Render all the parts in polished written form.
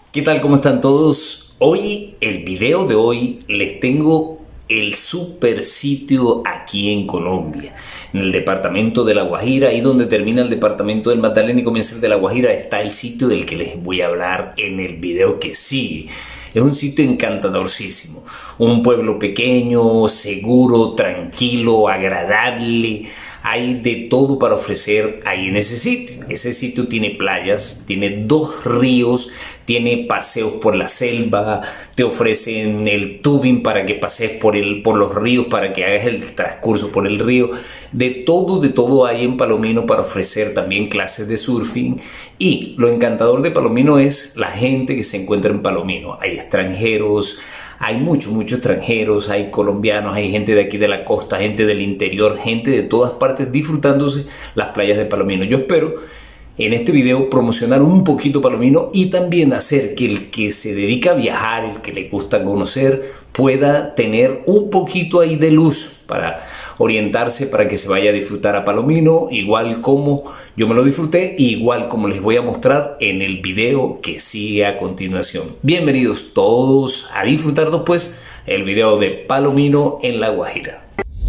¿Qué tal? ¿Cómo están todos? Hoy, el video de hoy, les tengo el super sitio aquí en Colombia, en el departamento de La Guajira, ahí donde termina el departamento del Magdalena y comienza el de La Guajira, está el sitio del que les voy a hablar en el video que sigue. Es un sitio encantadorcísimo, un pueblo pequeño, seguro, tranquilo, agradable. Hay de todo para ofrecer ahí en ese sitio. Ese sitio tiene playas, tiene 2 ríos, tiene paseos por la selva, te ofrecen el tubing para que pasees por los ríos, para que hagas el transcurso por el río. De todo hay en Palomino para ofrecer también clases de surfing. Y lo encantador de Palomino es la gente que se encuentra en Palomino. Hay extranjeros, hay muchos extranjeros, hay colombianos, hay gente de aquí de la costa, gente del interior, gente de todas partes disfrutándose las playas de Palomino. Yo espero en este video promocionar un poquito Palomino y también hacer que el que se dedica a viajar, el que le gusta conocer, pueda tener un poquito ahí de luz para orientarse, para que se vaya a disfrutar a Palomino, igual como yo me lo disfruté, igual como les voy a mostrar en el video que sigue a continuación. Bienvenidos todos a disfrutar después el video de Palomino en La Guajira.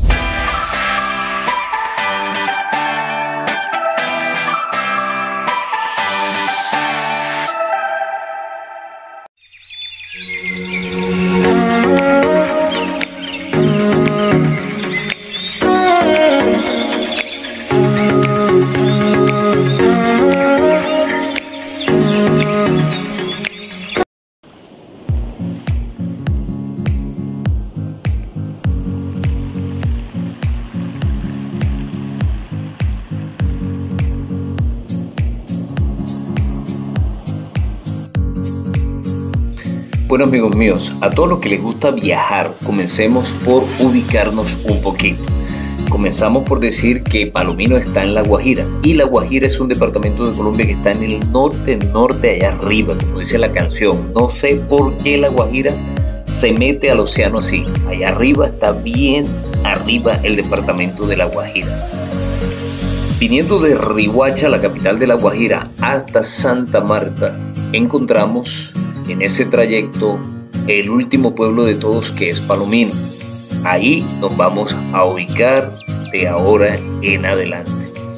Bueno, amigos míos, a todos los que les gusta viajar, comencemos por ubicarnos un poquito. Comenzamos por decir que Palomino está en La Guajira, y La Guajira es un departamento de Colombia que está en el norte, allá arriba, como dice la canción. No sé por qué La Guajira se mete al océano así. Allá arriba está bien arriba el departamento de La Guajira. Viniendo de Riohacha, la capital de La Guajira, hasta Santa Marta, encontramos en ese trayecto el último pueblo de todos, que es Palomino. Ahí nos vamos a ubicar de ahora en adelante.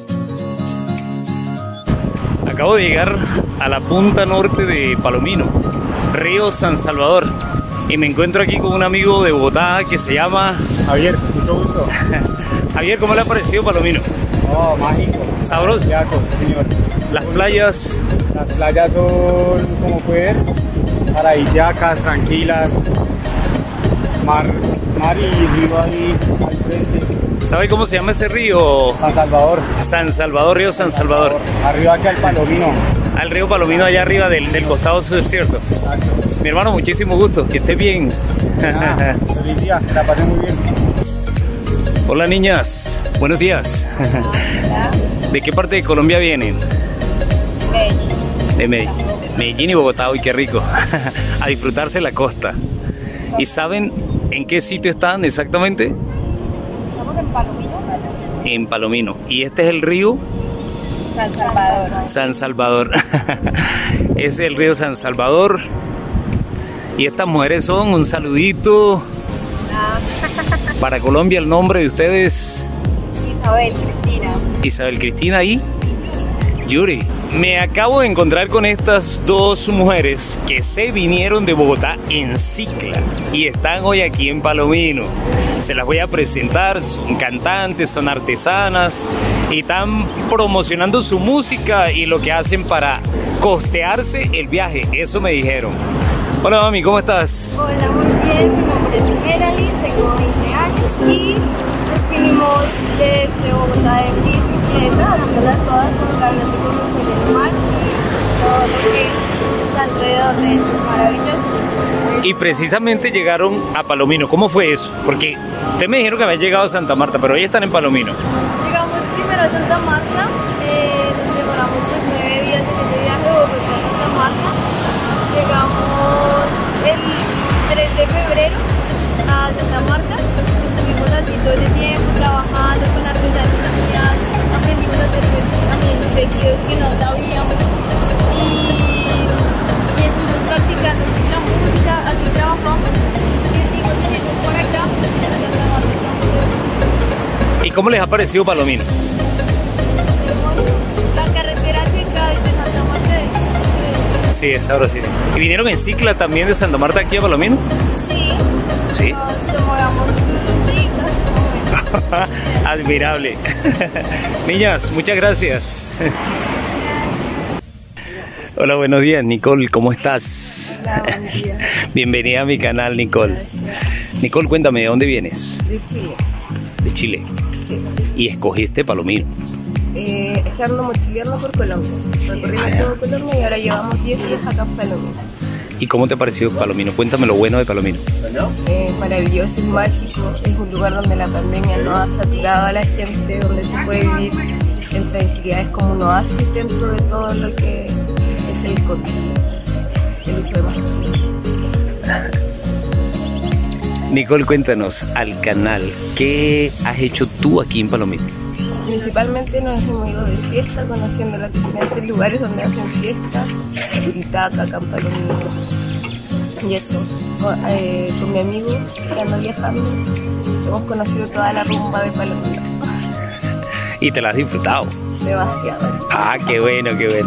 Acabo de llegar a la punta norte de Palomino, Río San Salvador, y me encuentro aquí con un amigo de Bogotá que se llama Javier. Mucho gusto. Javier, ¿cómo le ha parecido Palomino? Oh, mágico. ¿Sabroso? Sí, señor. Las playas son, como pueden ver, paradisíacas, tranquilas, mar y río ahí al frente. ¿Sabe cómo se llama ese río? San Salvador. San Salvador, Río San Salvador. Arriba aquí al Palomino. Al río Palomino, allá arriba del costado sur, ¿cierto? Exacto. Mi hermano, muchísimo gusto, que esté bien. Feliz día, que la pasen muy bien. Hola niñas, buenos días. Hola. ¿De qué parte de Colombia vienen? Medellín. De Medellín y Bogotá, uy, qué rico. A disfrutarse la costa. ¿Y saben en qué sitio están exactamente? Estamos en Palomino. En Palomino. ¿Y este es el río? San Salvador. San Salvador. Es el río San Salvador. Y estas mujeres son un saludito. Para Colombia, el nombre de ustedes. Isabel Cristina. Isabel Cristina y Yuri. Me acabo de encontrar con estas 2 mujeres que se vinieron de Bogotá en cicla y están hoy aquí en Palomino. Se las voy a presentar, son cantantes, son artesanas y están promocionando su música y lo que hacen para costearse el viaje, eso me dijeron. Hola mami, ¿cómo estás? Hola, muy bien. Mi nombre es Merali, tengo 20 años y nos vinimos desde Bogotá en bicicleta, dándolas todas con ganas de conocer el mar y todo lo que está alrededor de ellos, maravilloso. Y precisamente llegaron a Palomino. ¿Cómo fue eso? Porque ustedes me dijeron que habían llegado a Santa Marta, pero hoy están en Palomino. Llegamos primero a Santa Marta, nos demoramos 9 días en ese viaje de Bogotá a Santa Marta. Llegamos el 3 de febrero a Santa Marta, estuvimos así todo el tiempo trabajando con artesanías, aprendimos a hacer pues también tejidos que no sabíamos y estuvimos cómo les ha parecido Palomino? La carretera seca desde Santa Marta Sí, es sabrosísimo. ¿Y vinieron en cicla también de Santa Marta aquí a Palomino? sí, Sí. nos demoramos un día. Admirable. Niñas, muchas gracias. Hola, buenos días, Nicole, ¿cómo estás? Hola, buen día. Bienvenida a mi canal, Nicole. Nicole, cuéntame, ¿de dónde vienes? De Chile. De Chile. Sí. Y escogiste Palomino. Es que ando mochileando por Colombia. Recorrimos todo Colombia y ahora llevamos 10 días acá en Palomino. ¿Y cómo te ha parecido Palomino? Cuéntame lo bueno de Palomino. Maravilloso, es mágico. Es un lugar donde la pandemia no ha saturado a la gente, donde se puede vivir en tranquilidad. Es como un oasis dentro de todo lo que es el COVID, el uso de mascarillas. Nicole, cuéntanos al canal, ¿qué has hecho tú aquí en Palomino? Principalmente nos hemos ido de fiesta, conociendo los diferentes lugares donde hacen fiestas, Turitaca, acá en Palomino. Y eso, con mi amigo que anda viajando, hemos conocido toda la rumba de Palomino. Y te la has disfrutado. Demasiado. Ah, qué bueno, qué bueno.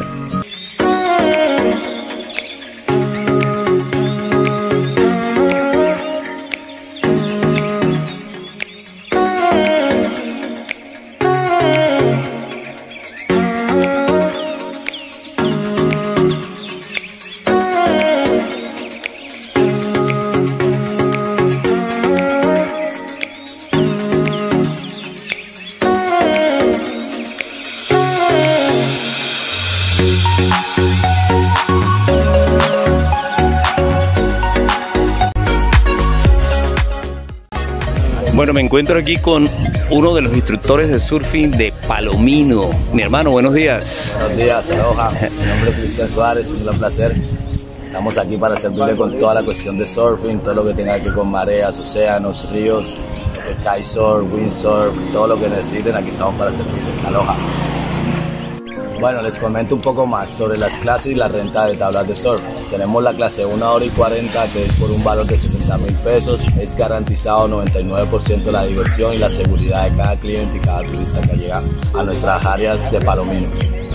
Bueno, me encuentro aquí con uno de los instructores de surfing de Palomino. Mi hermano, buenos días. Buenos días, aloha. Mi nombre es Cristian Suárez, es un gran placer. Estamos aquí para servirle con toda la cuestión de surfing, todo lo que tenga que ver con mareas, océanos, ríos, kitesurf, windsurf, todo lo que necesiten, aquí estamos para servirles. Aloha. Bueno, les comento un poco más sobre las clases y la renta de tablas de surf. Tenemos la clase 1 hora y 40, que es por un valor de 60,000 pesos. Es garantizado 99% la diversión y la seguridad de cada cliente y cada turista que llega a nuestras áreas de Palomino.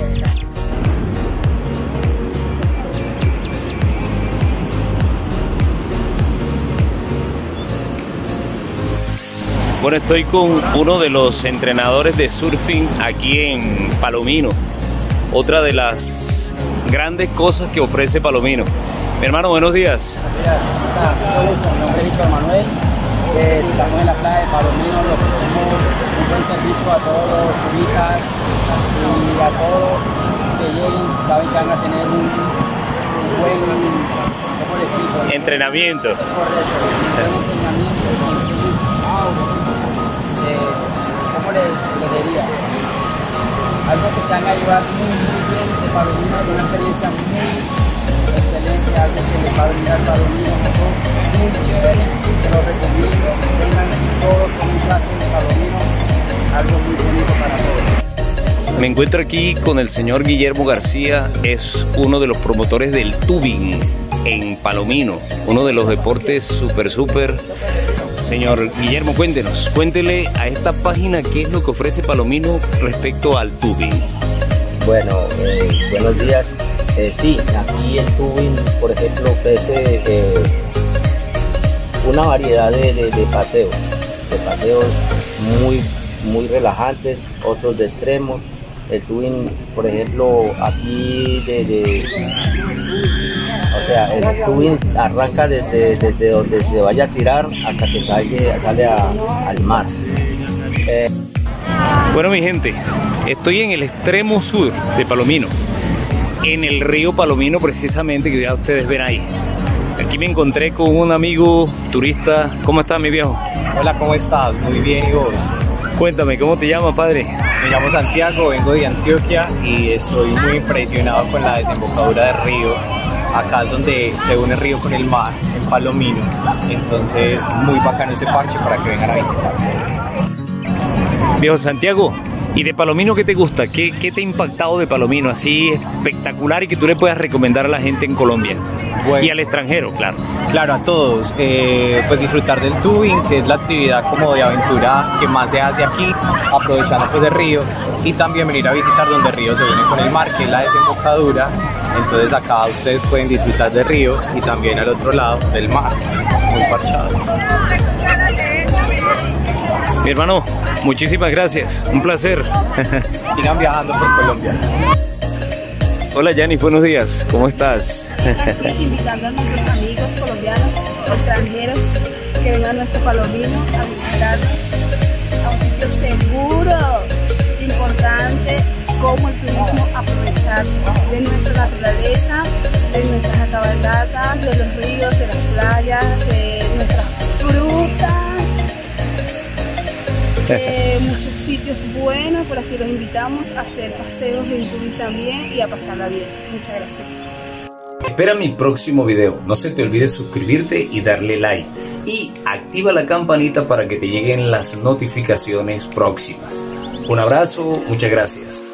Bueno, estoy con uno de los entrenadores de surfing aquí en Palomino. Otra de las grandes cosas que ofrece Palomino. Mi hermano, buenos días. Mi nombre es Víctor Manuel. Estamos en la playa de Palomino, le ofrecemos un buen servicio a todos los turistas y a todos que lleguen, saben que van a tener un buen, ¿cómo les explico? Entrenamiento. Correcto, un buen enseñamiento con su ¿cómo les diría? Algo que se van a llevar muy bien de Palomino, una experiencia muy excelente, algo que les va a brindar Palomino, muy chévere, se lo recomiendo, vengan todos con un clase de Palomino, algo muy bonito para todos. Me encuentro aquí con el señor Guillermo García, es uno de los promotores del tubing en Palomino, uno de los deportes súper. Señor Guillermo, cuéntele a esta página qué es lo que ofrece Palomino respecto al tubing. Bueno, buenos días. Sí, aquí el tubing, por ejemplo, ofrece una variedad de paseos muy relajantes, otros de extremos. El tubing, por ejemplo, aquí o sea, el tubing arranca desde donde se vaya a tirar hasta que sale al mar. Bueno, mi gente, estoy en el extremo sur de Palomino, en el río Palomino precisamente, que ya ustedes ven ahí. Aquí me encontré con un amigo turista. ¿Cómo estás, mi viejo? Hola, ¿cómo estás? Muy bien, ¿y vos? Cuéntame, ¿cómo te llamas, padre? Me llamo Santiago, vengo de Antioquia y estoy muy impresionado con la desembocadura del río. Acá es donde se une el río con el mar, en Palomino. Entonces, muy bacano ese parche para que vengan a visitar. Viejo Santiago, ¿Y de Palomino qué te gusta? ¿Qué te ha impactado de Palomino así espectacular y que tú le puedas recomendar a la gente en Colombia? Bueno, y al extranjero, claro. Claro, a todos. Pues disfrutar del tubing, que es la actividad como de aventura que más se hace aquí, aprovechando pues el río, y también venir a visitar donde el río se une con el mar, que es la desembocadura. Entonces acá ustedes pueden disfrutar del río y también al otro lado del mar, muy parchado. Mi hermano, muchísimas gracias, un placer. Sigan viajando por Colombia. Hola Yanis, buenos días, ¿cómo estás? Aquí invitando a nuestros amigos colombianos, extranjeros, que vengan a nuestro Palomino a visitarnos a un sitio seguro, importante, como el turismo, aprovechar de nuestra naturaleza, de nuestras cabalgatas, de los ríos, de las playas, de nuestras frutas. Muchos sitios buenos, por aquí los invitamos a hacer paseos en turismo también y a pasarla bien. Muchas gracias. Espera mi próximo video, no se te olvide suscribirte y darle like y activa la campanita para que te lleguen las notificaciones próximas. Un abrazo, muchas gracias.